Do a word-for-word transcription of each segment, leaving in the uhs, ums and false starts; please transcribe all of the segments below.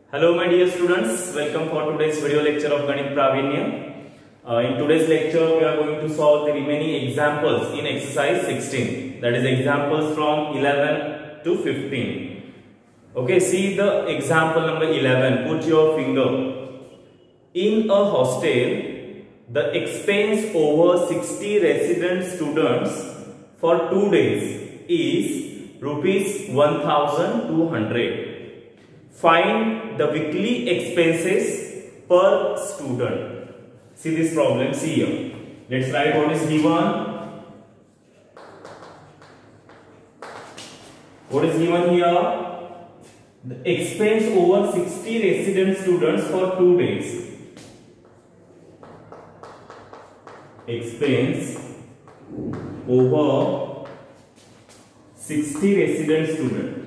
Hello my dear students, welcome for today's video lecture of Ganit Pravinya. Uh, in today's lecture we are going to solve the remaining examples in exercise sixteen, that is examples from eleven to fifteen. Okay, see the example number eleven, put your finger. In a hostel, the expense over sixty resident students for two days is rupees one thousand two hundred. Find the weekly expenses per student. See this problem, see here. Let's write what is given. What is given here? The expense over sixty resident students for two days. Expense over sixty resident students.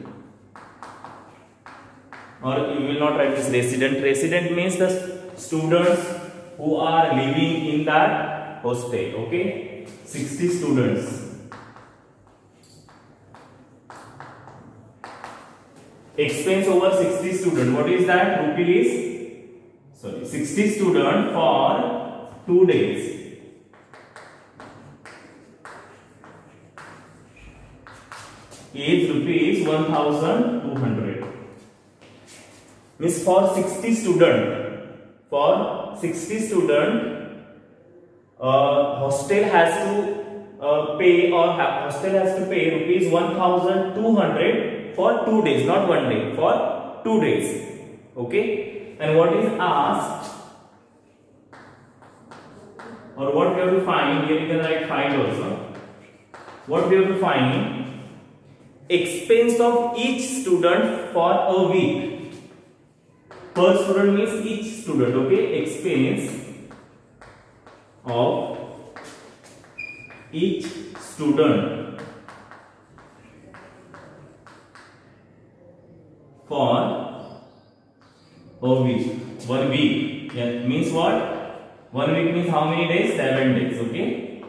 Or you will not write this resident. Resident means the students who are living in that hostel. Okay, sixty students. Expense over sixty students. What is that? Rupees. Sorry, sixty students for two days. Is rupees one thousand two hundred. Means for sixty student, for sixty student, uh, hostel has to uh, pay or hostel has to pay rupees one thousand two hundred for two days, not one day, for two days. Okay, and what is asked or what we have to find here? You can write find also. What we have to find? Expense of each student for a week. Per student means each student, okay? Expense of each student for a week. One week. Yeah, means what? One week means how many days? Seven days, okay?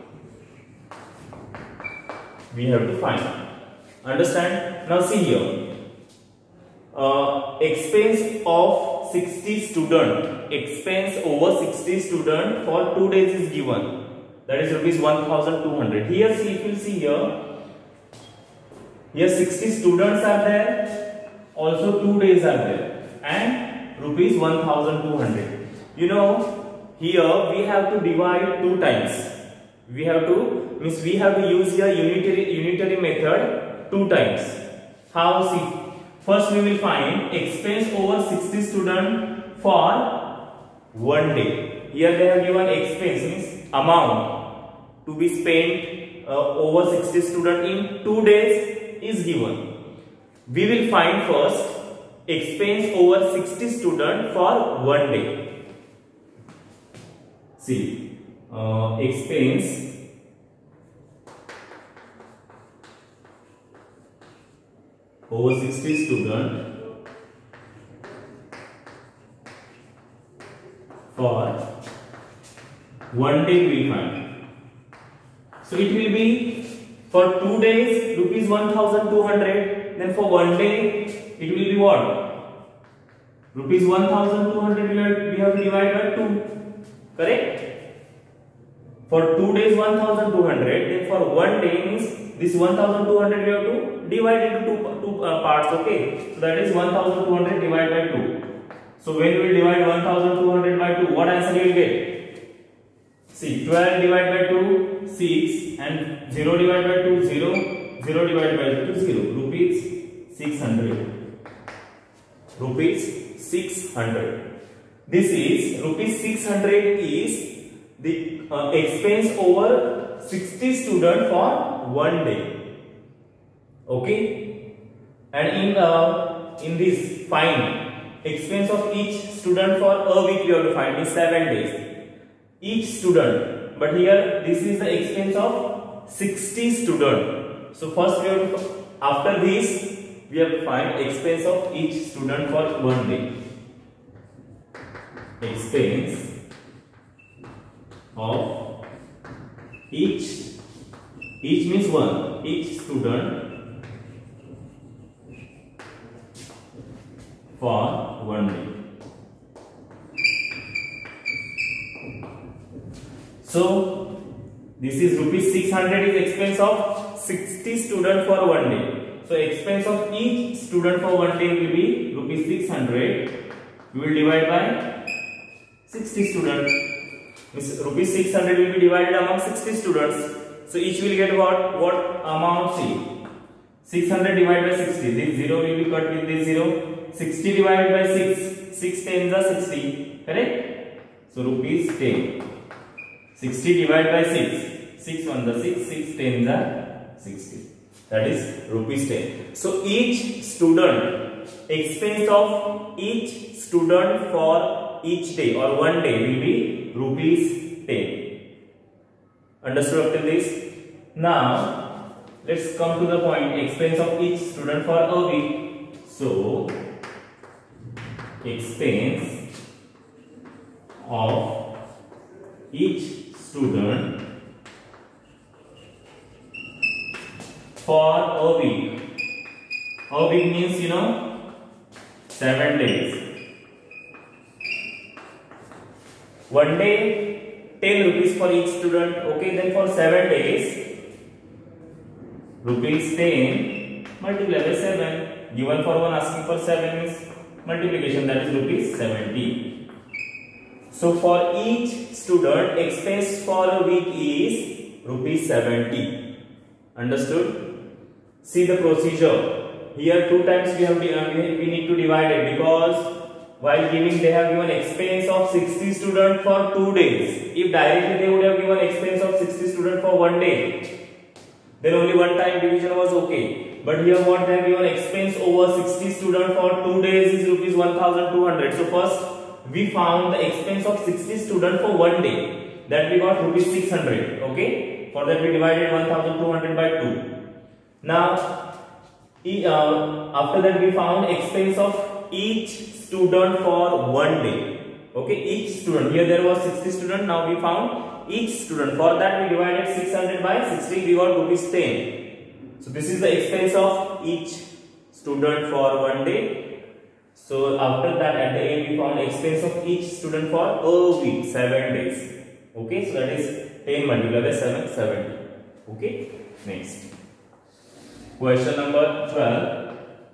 We have to find. Understand? Now see here. Uh, expense of sixty student, expense over sixty student for two days is given, that is rupees one thousand two hundred. Here see, if you see here, here sixty students are there, also two days are there, and rupees one thousand two hundred. You know, here we have to divide two times. We have to means we have to use here unitary unitary method two times. How? See. First we will find expense over sixty student for one day. Here they have given expense means amount to be spent uh, over sixty student in two days is given. We will find first expense over sixty student for one day. See, uh, expense over sixty student for one day we will find. So it will be for two days rupees one thousand two hundred. Then for one day it will be what? Rupees one thousand two hundred we have to divide by two. Correct? For two days one thousand two hundred. Then for one day means this one thousand two hundred we have to divide into two, two uh, parts, okay? So that is one thousand two hundred divided by two. So when we will divide one thousand two hundred by two, what answer you will get? See, twelve divided by two, six, and zero divided by two, zero, zero divided by two, zero. Rupees six hundred. Rupees six hundred. This is, rupees six hundred is the uh, expense over sixty student for one day. Okay, and in uh, in this find expense of each student for a week we have to find is seven days each student, but here this is the expense of sixty student. So first we have to, after this we have to find expense of each student for one day. Expense of each each means one each student for one day. So this is rupees six hundred is expense of sixty student for one day. So expense of each student for one day will be rupees six hundred. We will divide by sixty students. Rupees six hundred will be divided among sixty students. So each will get what? What amount? See, six hundred divided by sixty. This zero will be cut with this zero. sixty divided by six. six tens are sixty. Correct? So rupees ten. sixty divided by six. six ones are six. six tens are sixty. That is rupees ten. So each student, expense of each student for each day or one day will be rupees ten. Understood up till this? Now let's come to the point, expense of each student for a week. So expense of each student for a week. A week means, you know, seven days. One day, ten rupees for each student. Okay, then for seven days, rupees ten multiplied by seven. Given for one, asking for seven means multiplication, that is rupees seventy. So for each student, expense for a week is rupees seventy. Understood? See the procedure. Here two times we have we need to divide it, because while giving they have given expense of sixty students for two days. If directly they would have given expense of sixty students for one day, then only one time division was okay. But here what they have given expense over sixty students for two days is rupees one thousand two hundred. So first we found the expense of sixty students for one day. That we got rupees six hundred. Okay. For that we divided one thousand two hundred by two. Now, uh, after that we found expense of each student for one day. Okay, each student. Here there was sixty students. Now we found each student. For that we divided six hundred by sixty. We got rupees ten. So this is the expense of each student for one day. So after that, at the end we found expense of each student for a week, seven days. Okay, so that is ten multiplied by seven, seventy. Okay, next. Question number twelve.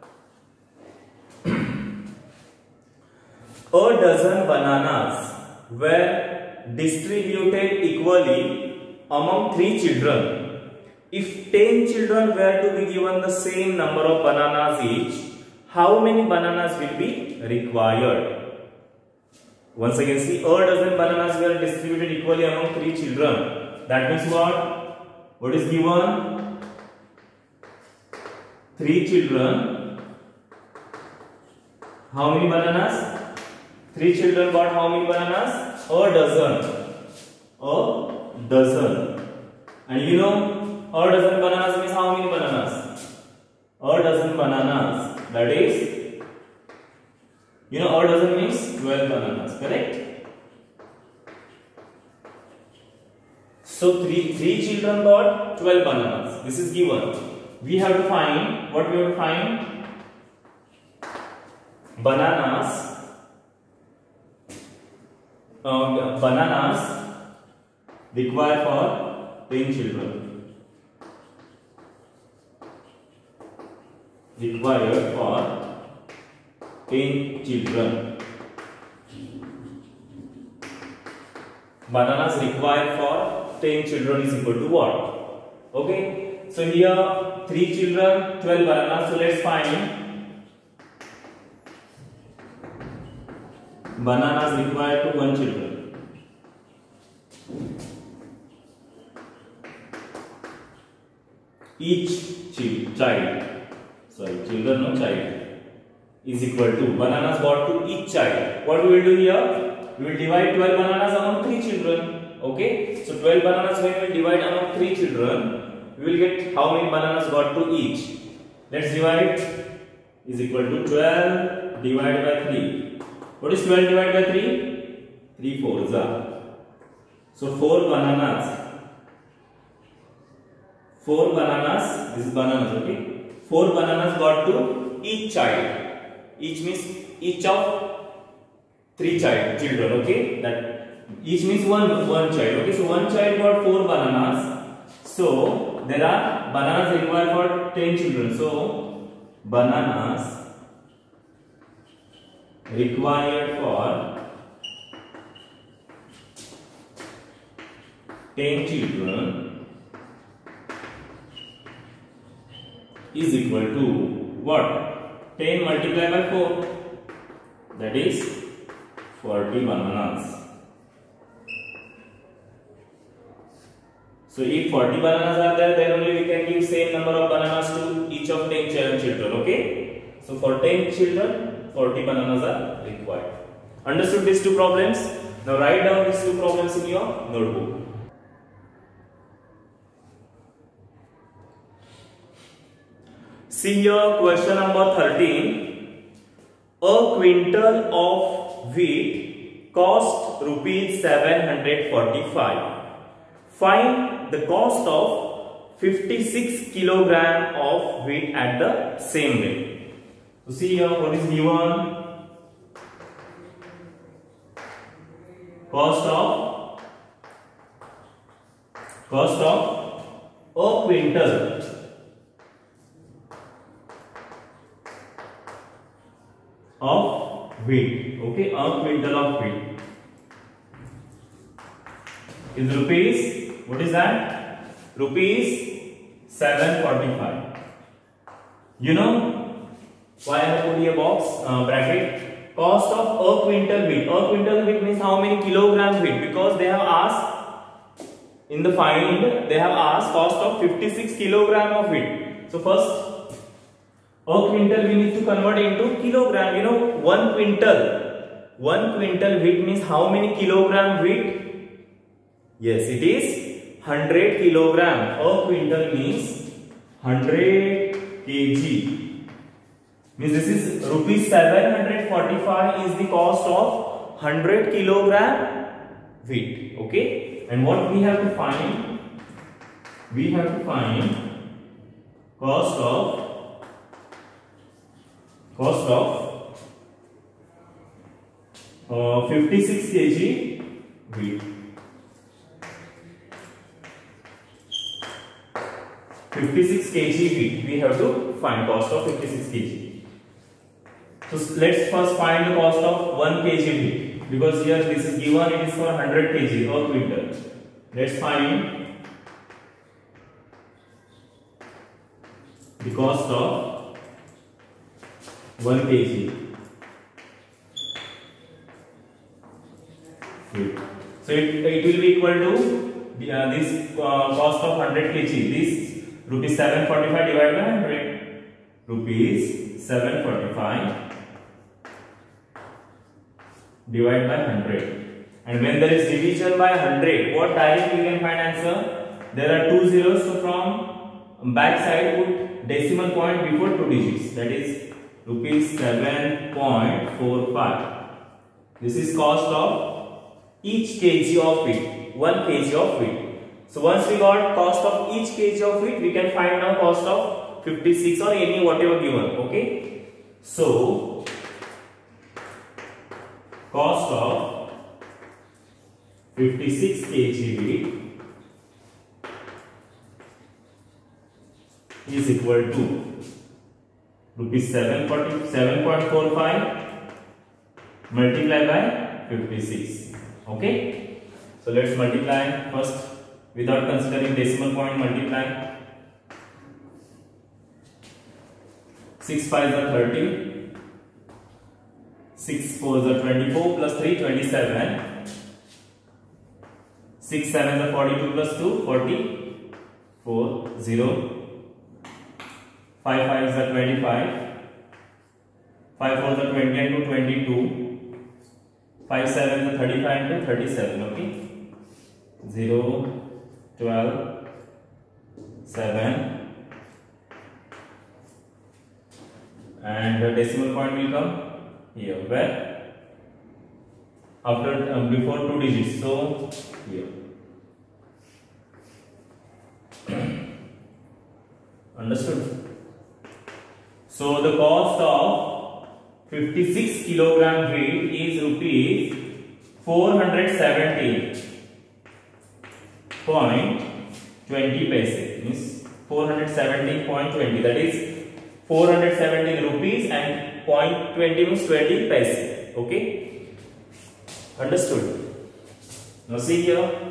A dozen bananas were distributed equally among three children. If ten children were to be given the same number of bananas each, how many bananas will be required? Once again, see, a dozen bananas were distributed equally among three children. That means what? What is given? Three children. How many bananas? Three children got how many bananas? A dozen. A dozen. And you know, a dozen bananas means how many bananas? A dozen bananas. That is, you know, a dozen means twelve bananas. Correct? So three three children got twelve bananas. This is given. We have to find, what we have to find? Bananas. Uh, bananas required for ten children. Required for ten children. Bananas required for ten children is equal to what? Okay. So here three children, twelve bananas. So let's find bananas required to one children. Each child, sorry, children no child, is equal to bananas got to each child. What we will do here? We will divide twelve bananas among three children. Okay. So twelve bananas when we will divide among three children, we will get how many bananas got to each. Let's divide. Is equal to twelve divided by three. What is twelve divided by three? three fours are. So four bananas. four bananas. This is bananas. Okay. four bananas got to each child. Each means each of three child children. Okay. That Each means one one child. Okay, so one child got four bananas. So there are bananas required for ten children. So bananas required for ten children is equal to what? ten multiplied by four, that is forty bananas. So if forty bananas are there, then only we can give same number of bananas to each of ten children. Okay, so for ten children forty bananas are required. Understood these two problems? Now write down these two problems in your notebook. See here, question number thirteen. A quintal of wheat cost rupees seven hundred forty-five. Find the cost of fifty-six kilogram of wheat at the same rate. So see here, what is given? Cost of cost of a quintal of wheat. Okay, a quintal of wheat is rupees. What is that? Rupees seven forty-five. You know why I have put here box uh, bracket? Cost of a quintal wheat. A quintal wheat means how many kilogram wheat? Because they have asked in the find, they have asked cost of fifty-six kilogram of wheat. So first, a quintal we need to convert into kilogram. You know, one quintal. One quintal wheat means how many kilogram wheat? Yes, it is one hundred kilogram. A quintal means one hundred kilograms. Means this is rupees seven hundred forty-five is the cost of one hundred kilogram wheat. Okay, and what we have to find? We have to find cost of cost of uh, fifty-six kilograms wheat. fifty-six kilograms wheat. We have to find cost of fifty-six kilograms. So let's first find the cost of one kilogram wheat, because here this is given, it is for one hundred kilograms or quintal. Let's find the cost of one kilogram wheat. So it, it will be equal to the, uh, this uh, cost of one hundred kilograms. This rupees seven forty-five divided by one hundred. Rupees seven forty-five divided by one hundred. And when there is division by one hundred, what directly we can find answer? There are two zeros, so from back side put decimal point before two digits. That is rupees seven point four five. This is cost of each kg of wheat. one kg of wheat. So once we got cost of each kg of wheat, we can find now cost of fifty-six or any whatever given. Okay. So cost of fifty-six kilograms wheat is equal to rupees seven point four five multiplied by fifty-six. Okay. So let's multiply first without considering decimal point. Multiply. six fives are thirty. six fours are twenty-four plus three, twenty-seven. six sevens are forty-two plus two, forty-four. zero. five fives are twenty-five. five fours are twenty and two, twenty-two. five sevens are thirty-five and two, thirty-seven. Okay. zero, twelve, seven. And the decimal point will come here, where after um, before two digits, so here. Understood? So the cost of fifty-six kilogram wheat is rupees four hundred seventeen point twenty paise, means four hundred seventeen point twenty, that is four hundred seventeen rupees and point twenty means twenty paise. Okay, understood? Now see here,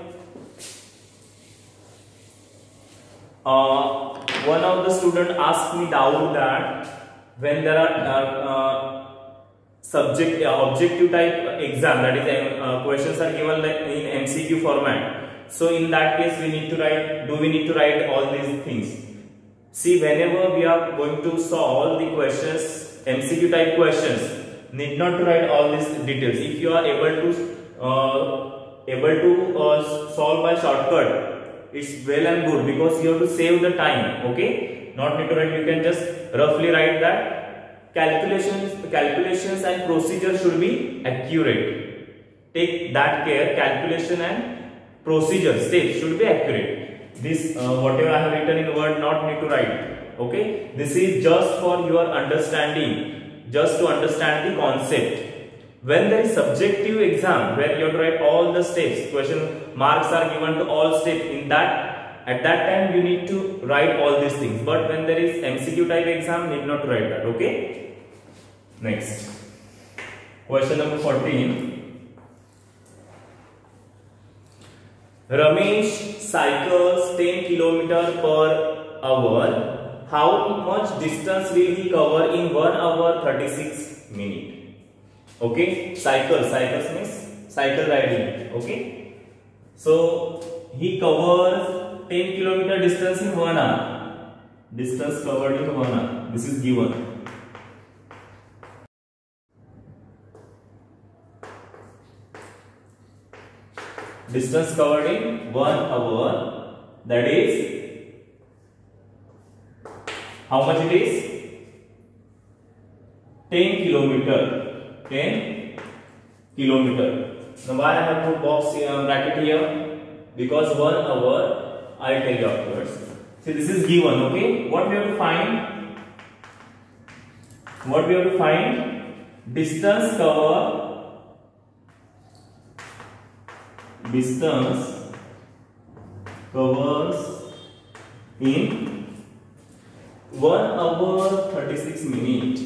uh, one of the student asked me doubt that when there are uh, uh, subject uh, objective type exam, that is uh, questions are given like in M C Q format. So in that case, we need to write. Do we need to write all these things? See, whenever we are going to solve the questions, M C Q type questions, need not to write all these details. If you are able to uh, able to uh, solve by shortcut, it's well and good, because you have to save the time. Okay, not need to write. You can just roughly write that calculations, calculations and procedure should be accurate. Take that care. Calculation and procedure steps should be accurate. This uh, whatever I have written in word, not need to write. Okay, this is just for your understanding, just to understand the concept. When there is subjective exam where you have to write all the steps, question marks are given to all steps, in that at that time you need to write all these things. But when there is M C Q type exam, need not to write that. Okay, next question number fourteen. Ramesh cycles ten kilometers per hour. How much distance will he cover in one hour thirty-six minutes? Okay, cycle, cycles means cycle riding. Okay, so he covers ten kilometer distance in one hour. Distance covered in one hour. This is given. Distance covered in one hour, that is how much it is? ten kilometer. ten kilometer. Now why I have put box uh, bracket here? Because one hour, I'll tell you afterwards. See, this is given. Okay, what we have to find? What we have to find? Distance cover. Distance covers in one hour thirty-six minutes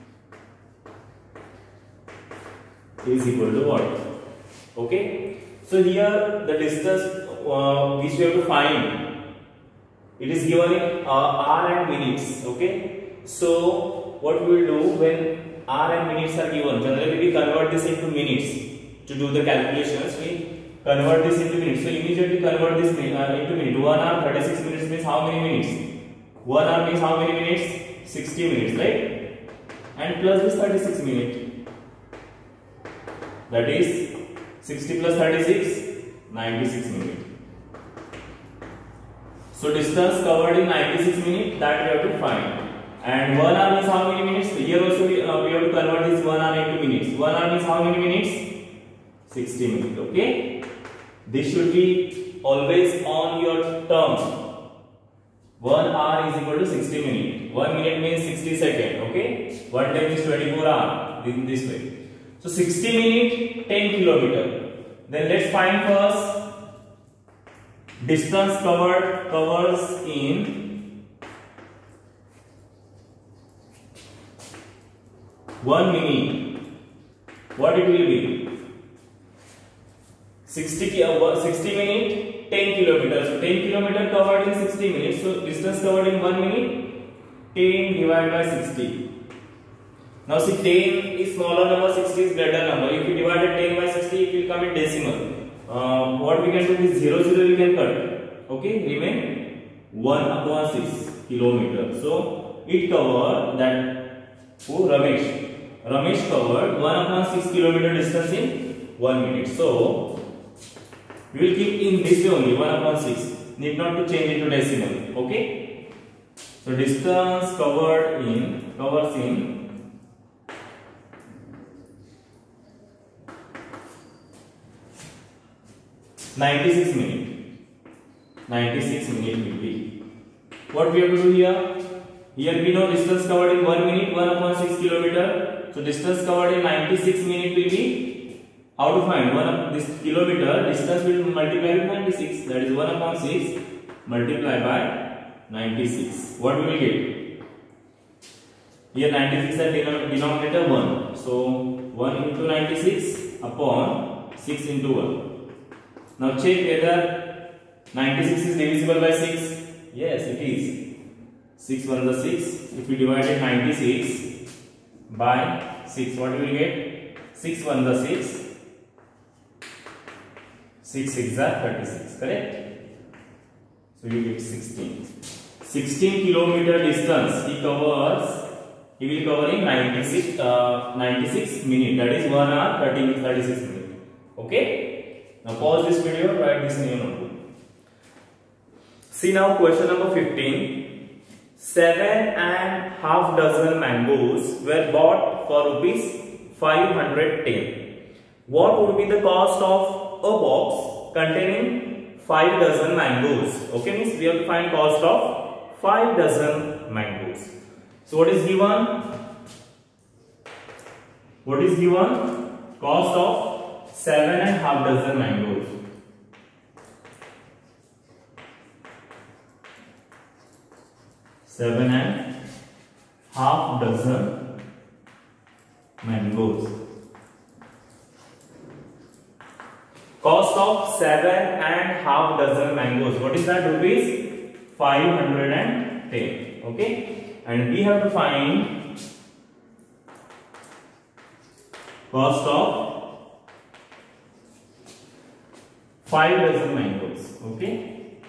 is equal to what? Okay, so here the distance uh, which we have to find, it is given in uh, hour and minutes. Okay, so what we will do when hour and minutes are given, generally we convert this into minutes to do the calculations. We convert this into minutes. So immediately convert this uh, into minutes. one hour thirty-six minutes means how many minutes? one hour means how many minutes? sixty minutes, right? And plus this thirty-six minutes. That is sixty plus thirty-six, ninety-six minutes. So distance covered in ninety-six minutes, that we have to find. And one hour means how many minutes? Here also we, uh, we have to convert this one hour into minutes. one hour means how many minutes? sixty minutes. Okay. This should be always on your term. one hour is equal to sixty minutes. one minute means sixty seconds. Okay. one day means twenty-four hours. In this way. So sixty minutes, ten kilometers. Then let's find first distance covered covers in one minute. What it will be? sixty, sixty minutes, ten kilometers. So ten kilometers covered in sixty minutes. So distance covered in one minute, ten divided by sixty. Now see, ten is smaller number, sixty is greater number. If you divided ten by sixty, it will come in decimal. Uh, what we can do is zero zero we can cut. Okay, remain one upon six kilometers. So it covered that. Oh, Ramesh. Ramesh covered one upon six kilometer distance in one minute. So we will keep in this way only, one upon six. Need not to change into decimal. Okay. So distance covered in covers in ninety-six minutes. ninety-six minutes will be. What we have to do here? Here we know distance covered in one minute, one upon six kilometer. So distance covered in ninety-six minutes will be how to find one of this kilometer distance will multiply with ninety-six, that is one upon six multiplied by ninety-six. What we will get? Here ninety-six is the denominator one, so one into ninety-six upon six into one. Now check whether ninety-six is divisible by six. Yes, it is. six one the six. If we divide ninety-six by six, what we will get? six one the six. six six are thirty-six, correct? So you get sixteen. sixteen kilometer distance he covers. He will cover in ninety-six, uh, ninety-six minutes. That is one hour thirty, thirty-six minutes. Okay. Now pause this video. Write this in your notebook. See now question number fifteen. Seven and half dozen mangoes were bought for rupees five hundred ten. What would be the cost of a box containing five dozen mangoes? Okay, means we have to find cost of five dozen mangoes. So what is given? What is given? Cost of seven and half dozen mangoes. Seven and half dozen mangoes. Cost of seven and half dozen mangoes. What is that? Rupees five hundred and ten. Okay. And we have to find cost of five dozen mangoes. Okay.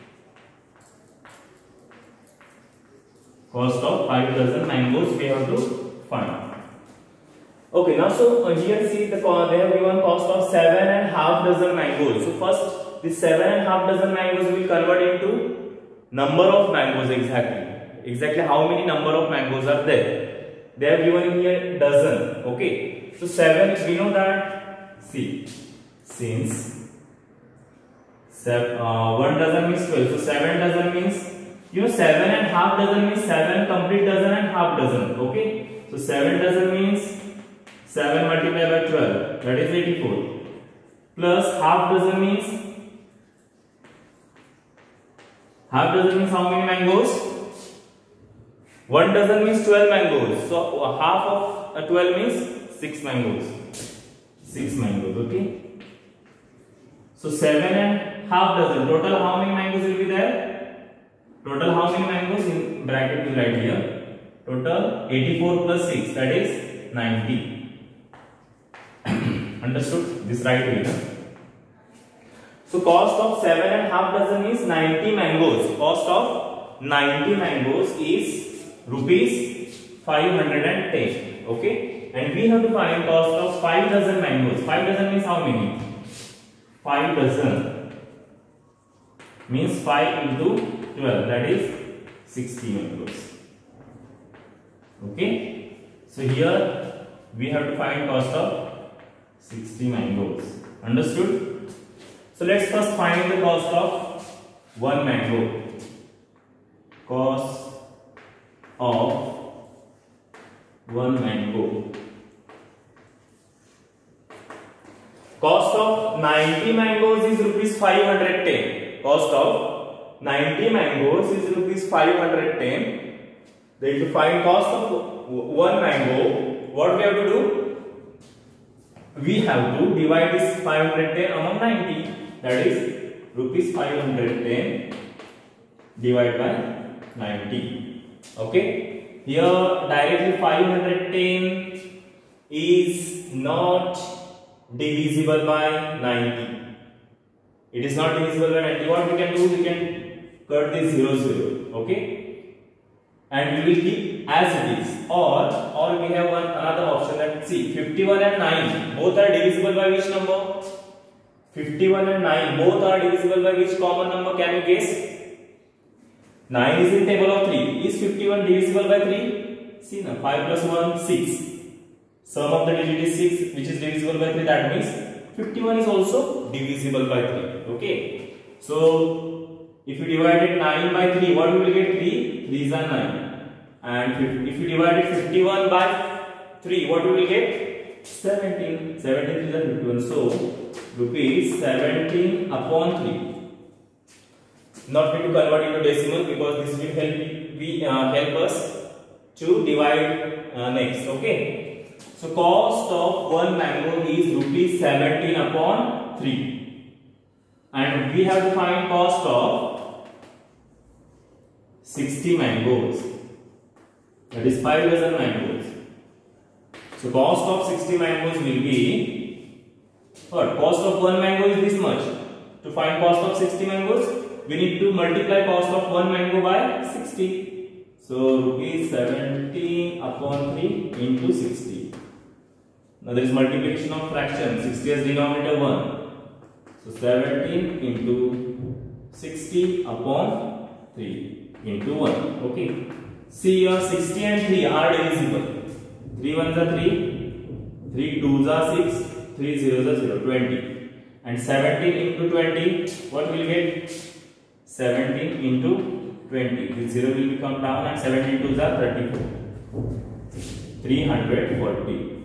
Cost of five dozen mangoes we have to find. Okay, now so uh, here see the they have given cost of seven and half dozen mangoes. So first this seven and half dozen mangoes will convert into number of mangoes exactly. Exactly how many number of mangoes are there? They have given in here dozen. Okay. So seven, we know that. See, since seven, uh, one dozen means twelve. So seven dozen means, you know, seven and half dozen means seven complete dozen and half dozen. Okay. So seven dozen means seven multiplied by twelve. That is eighty-four. Plus half dozen means half dozen means how many mangoes? One dozen means twelve mangoes. So half of uh, twelve means six mangoes. six mangoes, okay? So seven and half dozen. Total how many mangoes will be there? Total how many mangoes? In bracket we write here. Total eighty-four plus six, that is ninety. Understood? This right way. Huh? So cost of seven and half dozen is ninety mangoes. Cost of ninety mangoes is rupees five hundred ten. Okay, and we have to find cost of five dozen mangoes. Five dozen means how many? Five dozen means five into twelve. That is sixty mangoes. Okay, so here we have to find cost of sixty mangoes. Understood? So let's first find the cost of one mango. Cost of one mango. Cost of ninety mangoes is rupees five hundred ten. Cost of ninety mangoes is rupees five hundred ten. Then to find cost of one mango, what we have to do? We have to divide this five hundred ten among ninety. That is rupees five hundred ten divided by ninety. Okay, here directly five hundred ten is not divisible by ninety. It is not divisible by ninety. What we can do? We can cut this zero zero. Okay, and we will keep as it is. Or or we have one another option that see fifty-one and nine both are divisible by which number? fifty-one and nine both are divisible by which common number? Can you guess? nine is in table of three. Is fifty-one divisible by three? See now, five plus one, six. Sum of the digit is six, which is divisible by three. That means fifty-one is also divisible by three. Okay. So, if you divided nine by three, what we will get? three? three is nine. And if you divided fifty-one by three, what we will get? seventeen. seventeen is fifty-one. So rupees seventeen upon three. Not need to convert into decimal because this will help we uh, help us to divide uh, next. Okay. So cost of one mango is rupees seventeen upon three, and we have to find cost of sixty mangoes. That is five dozen mangoes. So cost of sixty mangoes will be what? Cost of one mango is this much. To find cost of sixty mangoes, we need to multiply cost of one mango by sixty. So rupees seventeen upon three into sixty. Now there is multiplication of fraction. sixty as denominator one. So seventeen into sixty upon three into one. Okay. See here, sixty and three are divisible. three ones are three, three twos are six, three zeros are zero, twenty. And seventeen into twenty, what will get? seventeen into twenty. This zero will become down and seventeen twos are thirty-four. three hundred forty.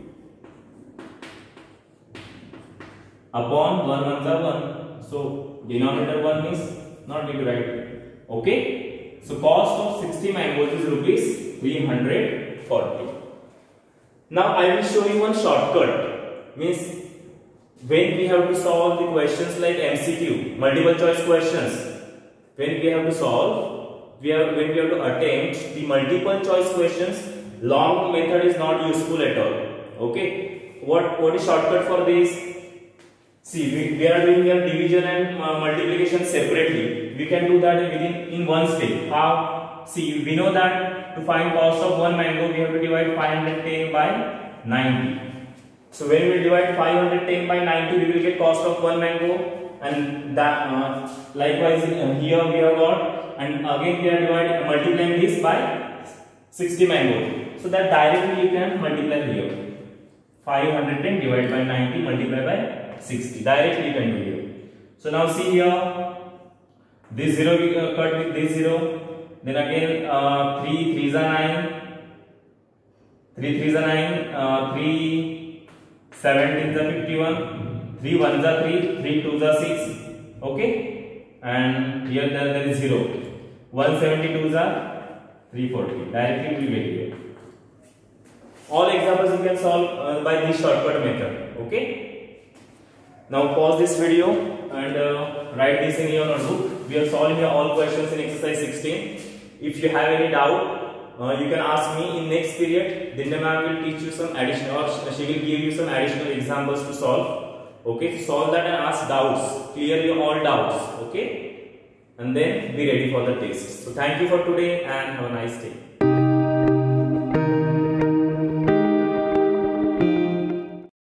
Upon one ones are one. So denominator one is not need to write. Okay. So cost of sixty mangoes is rupees three hundred forty. Now I will show you one shortcut. Means when we have to solve the questions like M C Q, multiple choice questions, when we have to solve, we have when we have to attempt the multiple choice questions, long method is not useful at all. Okay. What what is shortcut for this? See, we, we are doing here division and uh, multiplication separately. We can do that within in one step. How? See, we know that to find cost of one mango, we have to divide five hundred ten by ninety. So when we divide five hundred ten by ninety, we will get cost of one mango, and that uh, likewise uh, here we have got, and again we are dividing multiplying this by sixty mango. So that directly you can multiply here. five hundred ten divided by ninety multiplied by sixty. Directly you can do here. So now see here, this zero we uh, cut with this zero. Then again uh, three threes are nine, three threes are nine, uh, three seventeens are fifty-one, three ones are three, three twos are six. Okay, and here there, there is zero. one seventy-twos are three forty. Directly we will get here. All examples you can solve uh, by this shortcut method. Okay. Now pause this video and uh, write this in your notebook. We are solving here all questions in exercise sixteen. If you have any doubt, uh, you can ask me in next period. Then the ma'am will teach you some additional, or she will give you some additional examples to solve. Okay, so solve that and ask doubts. Clear your all doubts. Okay, and then be ready for the test. So thank you for today and have a nice day.